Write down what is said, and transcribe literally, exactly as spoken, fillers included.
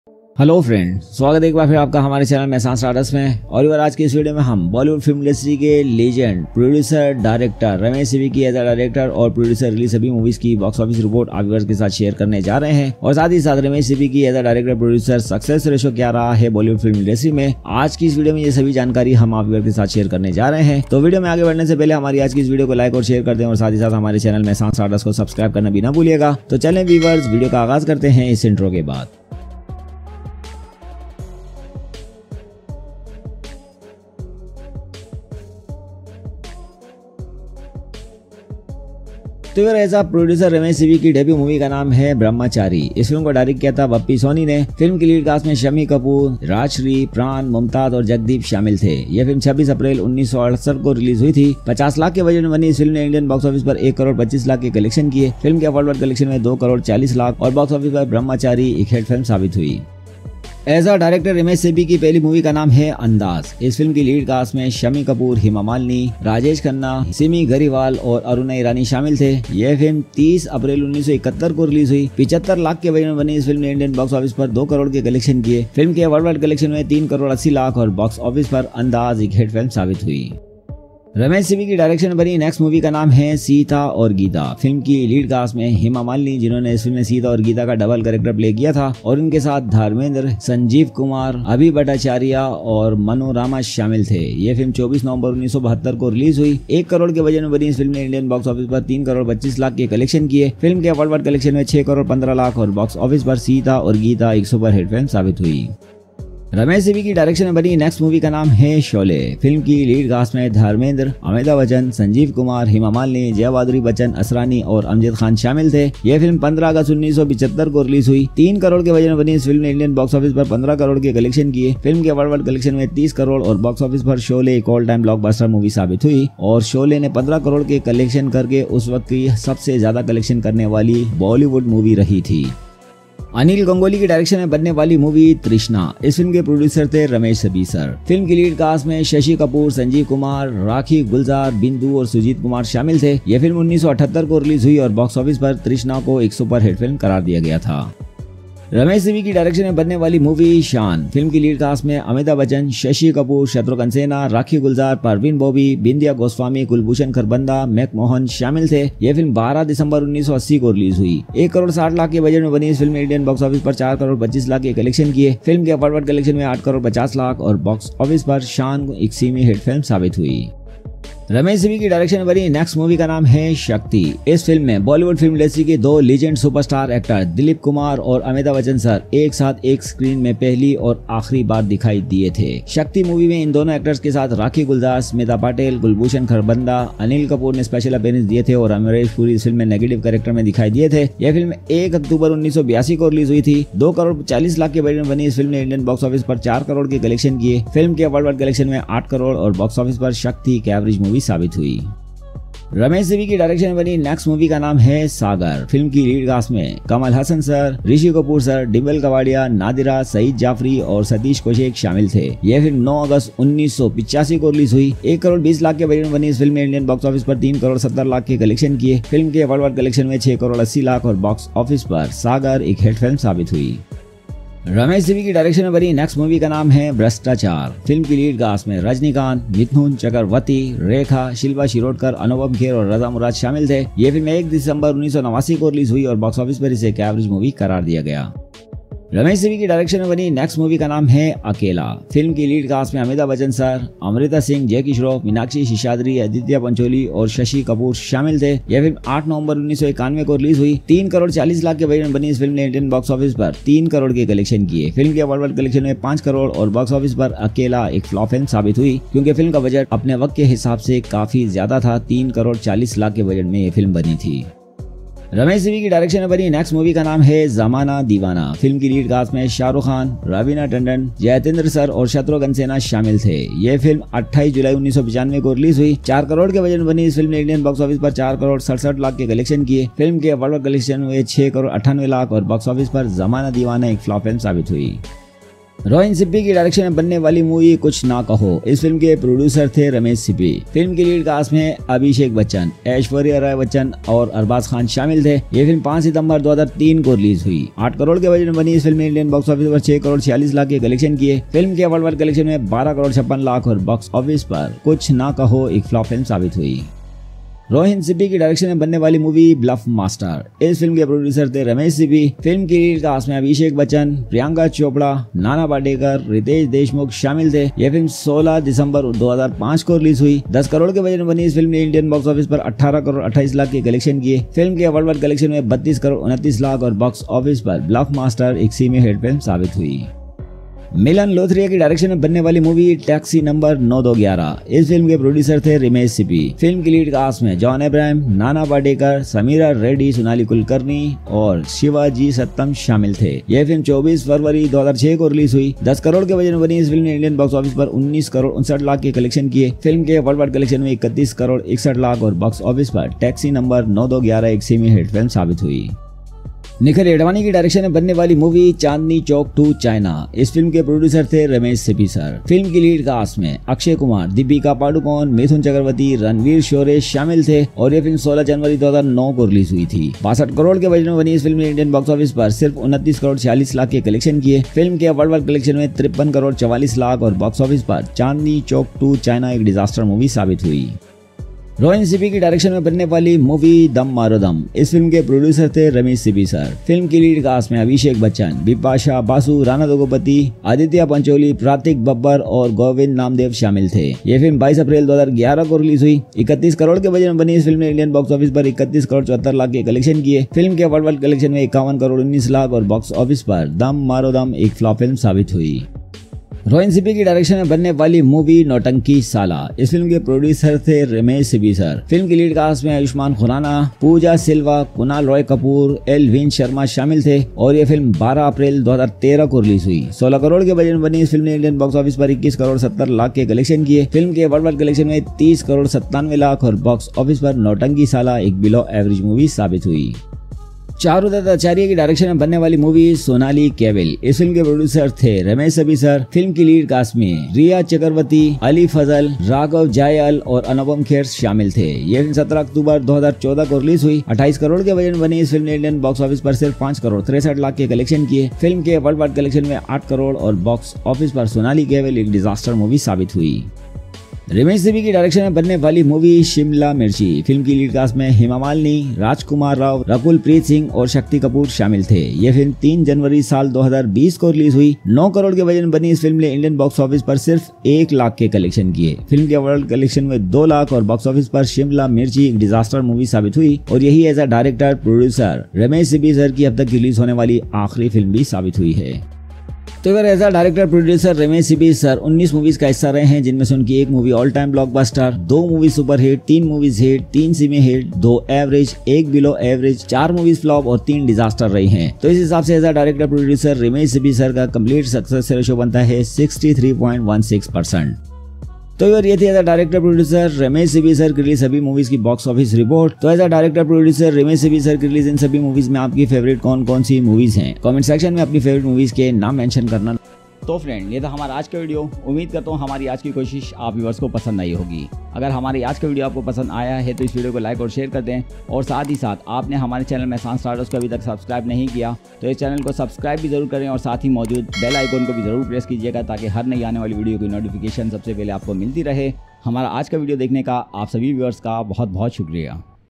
Hello friend, स्वागत है एक बार फिर आपका हमारे चैनल मेहसान स्टारडस्ट में। और इस बार आज की इस वीडियो में हम बॉलीवुड फिल्म इंडस्ट्री के legend producer director Ramesh Sippy की एज डायरेक्टर और प्रोड्यूसर रिलीज सभी मूवीज की बॉक्स ऑफिस रिपोर्ट आप व्यूअर्स के साथ शेयर करने जा रहे हैं। और साथ ही साथ रमेश सिप्पी की as director producer success ratio क्या रहा है बॉलीवुड फिल्म इंडस्ट्री में, आज की इस वीडियो में ये सभी जानकारी हम आप व्यूअर्स के साथ शेयर करने जा रहे हैं। तो वीडियो में आगे बढ़ने से पहले हमारी आज की इस वीडियो को लाइक और शेयर कर दें और साथ ही साथ हमारे चैनल मेहसान स्टारडस्ट को सब्सक्राइब करना भी ना भूलिएगा। तो चलें व्यूअर्स, वीडियो का आगाज करते हैं इस इंट्रो के बाद। तो यार ऐसा प्रोड्यूसर रमेश सिप्पी की डेब्यू मूवी का नाम है ब्रह्मचारी। इस फिल्म को डायरेक्ट किया था बप्पी सोनी ने। फिल्म की लीड कास्ट में शम्मी कपूर, राजश्री, प्राण, मुमताज और जगदीप शामिल थे। यह फिल्म छब्बीस अप्रैल उन्नीस सौ अड़सठ को रिलीज हुई थी। पचास लाख के बजट में बनी इस फिल्म ने इंडियन बॉक्स ऑफिस पर एक करोड़ पच्चीस लाख के कलेक्शन किए। फिल्म के वर्ल्ड वाइड कलेक्शन में दो करोड़ चालीस लाख और बॉक्स ऑफिस पर ब्रह्मचारी एक हिट फिल्म साबित हुई। As a director Ramesh Sippy की पहली मूवी का नाम है अंदाज। इस फिल्म की लीड कास्ट में शम्मी कपूर, हेमा मालिनी, राजेश खन्ना, सिमी गरिवाल और अरुणा ईरानी शामिल थे। यह फिल्म तीस अप्रैल उन्नीस सौ इकहत्तर को रिलीज हुई। पिछहत्तर लाख के बजट में बनी इस फिल्म ने इंडियन बॉक्स ऑफिस पर दो करोड़ के कलेक्शन किए। फिल्म के वर्ल्ड वाइड कलेक्शन में तीन करोड़ अस्सी लाख और बॉक्स ऑफिस पर अंदाज एक हिट फिल्म साबित हुई। रमेश सिप्पी की डायरेक्शन में बनी नेक्स्ट मूवी का नाम है सीता और गीता। फिल्म की लीड कास्ट में हेमा मालिनी, जिन्होंने इस फिल्म में सीता और गीता का डबल कैरेक्टर प्ले किया था, और उनके साथ धर्मेंद्र, संजीव कुमार, अभि भट्टाचार्य और मनोरमा शामिल थे। ये फिल्म चौबीस नवंबर उन्नीस सौ बहत्तर को रिलीज हुई। एक करोड़ के बजट में बनी इस फिल्म ने इंडियन बॉक्स ऑफिस पर तीन करोड़ पच्चीस लाख के कलेक्शन किए। फिल्म के वर्ल्ड वाइड कलेक्शन में छह करोड़ पंद्रह लाख और बॉक्स ऑफिस पर सीता और गीता एक सुपर हिट फिल्म साबित हुई। रमेश सिप्पी की डायरेक्शन में बनी नेक्स्ट मूवी का नाम है शोले। फिल्म की लीड कास्ट में धर्मेंद्र, अमिताभ बच्चन, संजीव कुमार, हेमा मालिनी, जया बहादुरी बच्चन, असरानी और अमजद खान शामिल थे। यह फिल्म पंद्रह अगस्त उन्नीस सौ पिछहत्तर को रिलीज हुई। तीन करोड़ के बजट में बनी इस फिल्म ने इंडियन बॉक्स ऑफिस पर पंद्रह करोड़ के कलेक्शन किए। फिल्म के वर्ल्ड वाइड कलेक्शन में तीस करोड़ और बॉक्स ऑफिस पर शोले एक ऑल टाइम ब्लॉकबस्टर मूवी साबित हुई। और शोले ने पंद्रह करोड़ के कलेक्शन करके उस वक्त की सबसे ज्यादा कलेक्शन करने वाली बॉलीवुड मूवी रही थी। अनिल गंगोली की डायरेक्शन में बनने वाली मूवी तृष्णा। इस फिल्म के प्रोड्यूसर थे रमेश सिप्पी सर। फिल्म की लीड कास्ट में शशि कपूर, संजीव कुमार, राखी गुलजार, बिंदु और सुजीत कुमार शामिल थे। यह फिल्म उन्नीस सौ अठहत्तर को रिलीज हुई और बॉक्स ऑफिस पर तृष्णा को एक सुपर हिट फिल्म करार दिया गया था। रमेश सिप्पी की डायरेक्शन में बनने वाली मूवी शान। फिल्म की लीड कास्ट में अमिताभ बच्चन, शशि कपूर, शत्रुघ्न सिन्हा, राखी गुलजार, परवीन बॉबी, बिंदिया गोस्वामी, कुलभूषण खरबंदा, मैक मोहन शामिल थे। यह फिल्म बारह दिसंबर उन्नीस सौ अस्सी को रिलीज हुई। एक करोड़ साठ लाख के बजट में बनी इस फिल्म ने इंडियन बॉक्स ऑफिस पर चार करोड़ पच्चीस लाख के कलेक्शन किए। फिल्म के वर्ल्ड वाइड कलेक्शन में आठ करोड़ पचास लाख और बॉक्स ऑफिस पर शान एक सेमी हिट फिल्म साबित हुई। रमेश सिप्पी की डायरेक्शन में बनी नेक्स्ट मूवी का नाम है शक्ति। इस फिल्म में बॉलीवुड फिल्म इंडस्ट्री के दो legend superstar actor Dilip Kumar और अमिताभ बच्चन सर एक साथ एक स्क्रीन में पहली और आखिरी बार दिखाई दिए थे। शक्ति मूवी में इन दोनों एक्टर्स के साथ राखी गुलजार, स्मिता पाटिल, कुलभूषण खरबंदा, अनिल कपूर ने स्पेशल अपीयरेंस दिए थे और अमरीश पुरी इस फिल्म में नेगेटिव कैरेक्टर में दिखाई दिए थे। यह फिल्म एक अक्टूबर उन्नीस सौ बयासी को रिलीज हुई थी। दो करोड़ चालीस लाख के बजट में बनी इस फिल्म ने इंडियन बॉक्स ऑफिस पर चार करोड़ के कलेक्शन किए। फिल्म के वर्ल्ड वाइड कलेक्शन में आठ करोड़ और बॉक्स ऑफिस पर शक्ति एक एवरेज मूवी साबित हुई। रमेश सिप्पी की डायरेक्शन में बनी नेक्स्ट मूवी का नाम है सागर। फिल्म की लीड कास्ट में कमल हसन सर, ऋषि कपूर सर, डिम्पल कपाड़िया, नादिरा, सईद जाफरी और सतीश कौशिक शामिल थे। यह फिल्म नौ अगस्त उन्नीस सौ पिचासी को रिलीज हुई। एक करोड़ बीस लाख के बजट में बनी इस फिल्म ने इंडियन बॉक्स ऑफिस पर तीन करोड़ सत्तर लाख के कलेक्शन किए। फिल्म के वर्ल्ड वाइड कलेक्शन में छह करोड़ अस्सी लाख और बॉक्स ऑफिस पर सागर एक हिट फिल्म साबित हुई। रमेश सिप्पी की डायरेक्शन में बनी नेक्स्ट मूवी का नाम है भ्रष्टाचार। फिल्म की लीड कास्ट में रजनीकांत, मिथुन चक्रवर्ती, रेखा, शिल्पा शिरोडकर, अनुपम खेर और रजा मुराद शामिल थे। यह फिल्म एक दिसंबर उन्नीस सौ नवासी को रिलीज हुई और बॉक्स ऑफिस पर इसे एक एवरेज मूवी करार दिया गया। रमेश सिप्पी की डायरेक्शन में बनी नेक्स्ट मूवी का नाम है अकेला। फिल्म की लीड कास्ट में अमिताभ बच्चन सर, अमृता सिंह, जयकी श्रॉफ, मीनाक्षी शिशाद्री, आदित्य पंचोली और शशि कपूर शामिल थे। यह फिल्म आठ नवंबर उन्नीस सौ इक्यानवे को रिलीज हुई। तीन करोड़ चालीस लाख के बजट में बनी इस फिल्म ने इंडियन बॉक्स ऑफिस पर तीन करोड़ के कलेक्शन किए। फिल्म के वर्ल्ड वाइड कलेक्शन में पांच करोड़ और बॉक्स ऑफिस पर अकेला एक फ्लॉप फिल्म साबित हुई, क्योंकि फिल्म का बजट अपने वक्त के हिसाब से काफी ज्यादा था। तीन करोड़ चालीस लाख के बजट में ये फिल्म बनी थी। रमेश सिप्पी की डायरेक्शन में बनी नेक्स्ट मूवी का नाम है जमाना दीवाना। फिल्म की लीड कास्ट में शाहरुख खान, रवीना टंडन, जयतेंद्र सर और शत्रुघ्न सिन्हा शामिल थे। यह फिल्म अट्ठाईस जुलाई उन्नीस सौ पचानवे को रिलीज हुई। चार करोड़ के बजट में बनी इस फिल्म ने इंडियन बॉक्स ऑफिस पर चार करोड़ सड़सठ लाख के कलेक्शन किए। फिल्म के वर्ल्ड कलेक्शन हुए छह करोड़ अट्ठानवे लाख और बॉक्स ऑफिस पर जमाना दीवाना एक फ्लॉप फिल्म साबित हुई। रोहित सिप्पी की डायरेक्शन में बनने वाली मूवी कुछ ना कहो, इस फिल्म के प्रोड्यूसर थे रमेश सिप्पी। फिल्म की लीड कास्ट में अभिषेक बच्चन, ऐश्वर्या राय बच्चन और अरबाज खान शामिल थे। ये फिल्म पाँच सितंबर दो हज़ार तीन को रिलीज हुई। आठ करोड़ के बजट में बनी इस फिल्म ने इंडियन बॉक्स ऑफिस पर छह करोड़ छियालीस लाख के कलेक्शन किए। फिल्म के वर्ल्ड वाइड कलेक्शन में बारह करोड़ छप्पन लाख और बॉक्स ऑफिस पर कुछ ना कहो एक फ्लॉप फिल्म साबित हुई। रोहित सिप्पी की डायरेक्शन में बनने वाली मूवी ब्लफ मास्टर, इस फिल्म के प्रोड्यूसर थे रमेश सिप्पी। फिल्म की लीड कास्ट में अभिषेक बच्चन, प्रियंका चोपड़ा, नाना पाटेकर, रितेश देशमुख शामिल थे। यह फिल्म सोलह दिसंबर दो हज़ार पाँच को रिलीज हुई। दस करोड़ के बजट में बनी इस फिल्म ने इंडियन बॉक्स ऑफिस पर अठारह करोड़ अट्ठाईस लाख के कलेक्शन किए। फिल्म के वर्ल्ड वाइड कलेक्शन में बत्तीस करोड़ उनतीस लाख और बॉक्स ऑफिस पर ब्लफ मास्टर एक सेमी हिट फिल्म साबित हुई। मिलन लोथरिया की डायरेक्शन में बनने वाली मूवी टैक्सी नंबर नौ दो ग्यारह, इस फिल्म के प्रोड्यूसर थे रमेश सिप्पी। फिल्म की लीड कास्ट में जॉन अब्राहम, नाना पाटेकर, समीरा रेड्डी, सोनाली कुलकर्णी और शिवाजी सत्तम शामिल थे। यह फिल्म चौबीस फरवरी दो हज़ार छह को रिलीज हुई। दस करोड़ के बजट में बनी इस फिल्म ने इंडियन बॉक्स ऑफिस पर उन्नीस करोड़ उनसठ लाख के कलेक्शन किए। फिल्म के वर्ल्ड वाइड कलेक्शन में इकतीस करोड़ इकसठ लाख और बॉक्स ऑफिस पर टैक्सी नंबर नौ दो ग्यारह एक सेमी हिट फिल्म साबित हुई। निखिल एडवाणी की डायरेक्शन में बनने वाली movie Chandni Chowk to China, इस फिल्म के प्रोड्यूसर थे रमेश सिप्पी सर। फिल्म की लीड कास्ट में अक्षय कुमार, दीपिका पादुकोण, मिथुन चक्रवर्ती, रणवीर शोरे शामिल थे और यह फिल्म सोलह जनवरी दो हज़ार नौ को रिलीज हुई थी। बासठ करोड़ के बजट में बनी इस फिल्म ने इंडियन बॉक्स ऑफिस पर सिर्फ उनतीस करोड़ छियालीस लाख के कलेक्शन किए। फिल्म के वर्ल्ड वाइड कलेक्शन में तिरपन करोड़ चवालीस लाख और बॉक्स ऑफिस पर चांदनी चौक टू चाइना एक डिजास्टर मूवी साबित हुई। रोहित सिप्पी की डायरेक्शन में बनने वाली मूवी दम मारो दम, इस फिल्म के प्रोड्यूसर थे रमेश सिप्पी सर। फिल्म की लीड कास्ट में अभिषेक बच्चन, बिपाशा बासु, राणा दुग्गोपति, आदित्य पंचोली, प्रातिक बब्बर और गोविंद नामदेव शामिल थे। यह फिल्म बाईस अप्रैल दो हज़ार ग्यारह को रिलीज हुई। इकतीस करोड़ के बजट में बनी इस फिल्म ने इंडियन बॉक्स ऑफिस पर इकतीस करोड़ चौहत्तर लाख के कलेक्शन किए। फिल्म के वर्ल्ड वाइड कलेक्शन में इक्यावन करोड़ उन्नीस लाख और बॉक्स ऑफिस पर दम मारो दम एक फ्लॉप फिल्म साबित हुई। रोहित सिप्पी की डायरेक्शन में बनने वाली मूवी नौटंकी साला, इस फिल्म के प्रोड्यूसर थे रमेश सिप्पी सर। फिल्म की लीड कास्ट में आयुष्मान खुराना, पूजा सिल्वा, कुणाल रॉय कपूर, एलविन शर्मा शामिल थे और यह फिल्म बारह अप्रैल दो हज़ार तेरह को रिलीज हुई। सोलह करोड़ के बजट में बनी इस फिल्म ने इंडियन बॉक्स ऑफिस पर इक्कीस करोड़ सत्तर लाख के कलेक्शन किए। फिल्म के वर्ल्ड वाइड कलेक्शन में तीस करोड़ सत्तानवे लाख और बॉक्स ऑफिस पर नौटंकी साला एक बिलो एवरेज मूवी साबित हुई। चारुदत्त आचार्य की डायरेक्शन में बनने वाली मूवी सोनाली केविल, इस फिल्म के प्रोड्यूसर थे रमेश सिप्पी सर। फिल्म की लीड कास्ट में रिया चक्रवर्ती, अली फजल, राघव जायल और अनुपम खेर शामिल थे। यह फिल्म सत्रह अक्टूबर दो हज़ार चौदह को रिलीज हुई। अट्ठाईस करोड़ के बजट में बनी इस फिल्म ने इंडियन बॉक्स ऑफिस पर सिर्फ पाँच करोड़ तिरसठ लाख के कलेक्शन किए। फिल्म के वर्ल्ड वाइड कलेक्शन में आठ करोड़ और बॉक्स ऑफिस पर सोनाली केविल एक डिजास्टर मूवी साबित हुई। रमेश सिप्पी की डायरेक्शन में बनने वाली मूवी शिमला मिर्ची, फिल्म की लीड कास्ट में हेमा मालिनी, राजकुमार राव, रकुल प्रीत सिंह और शक्ति कपूर शामिल थे। यह फिल्म तीन जनवरी साल दो हज़ार बीस को रिलीज हुई। नौ करोड़ के बजट में बनी इस फिल्म ने इंडियन बॉक्स ऑफिस पर सिर्फ एक लाख के कलेक्शन किए। फिल्म के वर्ल्ड कलेक्शन में दो लाख और बॉक्स ऑफिस पर शिमला मिर्ची एक डिजास्टर मूवी साबित हुई और यही as a director producer Ramesh Sippy sir की अब तक रिलीज होने वाली आखिरी फिल्म भी साबित हुई है। तो अगर as a director producer Ramesh Sippy sir उन्नीस मूवीज का हिस्सा रहे हैं, जिनमें से उनकी एक मूवी ऑल टाइम ब्लॉकबस्टर, दो मूवी सुपर हिट, तीन मूवीज हिट, तीन सेमी हिट, दो एवरेज, एक बिलो एवरेज, चार मूवीज फ्लॉप और तीन डिजास्टर रही हैं। तो इस हिसाब से as a director producer Ramesh Sippy sir का कंप्लीट सक्सेस रेशो बनता है तिरसठ पॉइंट एक छह परसेंट। तो यार ये थी as a director producer Ramesh Sippy sir की रिलीज सभी मूवीज की बॉक्स ऑफिस रिपोर्ट। तो as a director producer Ramesh Sippy sir की रिलीज इन सभी मूवीज में आपकी फेवरेट कौन कौन सी मूवीज हैं, कमेंट सेक्शन में अपनी फेवरेट मूवीज के नाम मेंशन करना। तो फ्रेंड, ये था हमारा आज का वीडियो। उम्मीद करता हूँ हमारी आज की कोशिश आप व्यूअर्स को पसंद आई होगी। अगर हमारी आज का वीडियो आपको पसंद आया है तो इस वीडियो को लाइक और शेयर कर दें और साथ ही साथ आपने हमारे चैनल मेहसान स्टार्टर्स को अभी तक सब्सक्राइब नहीं किया तो इस चैनल को सब्सक्राइब भी जरूर करें और साथ ही मौजूद बेल आइकन को भी जरूर प्रेस कीजिएगा ताकि हर नई आने वाली वीडियो की नोटिफिकेशन सबसे पहले आपको मिलती रहे। हमारा आज का वीडियो देखने का आप सभी व्यूअर्स का बहुत बहुत शुक्रिया।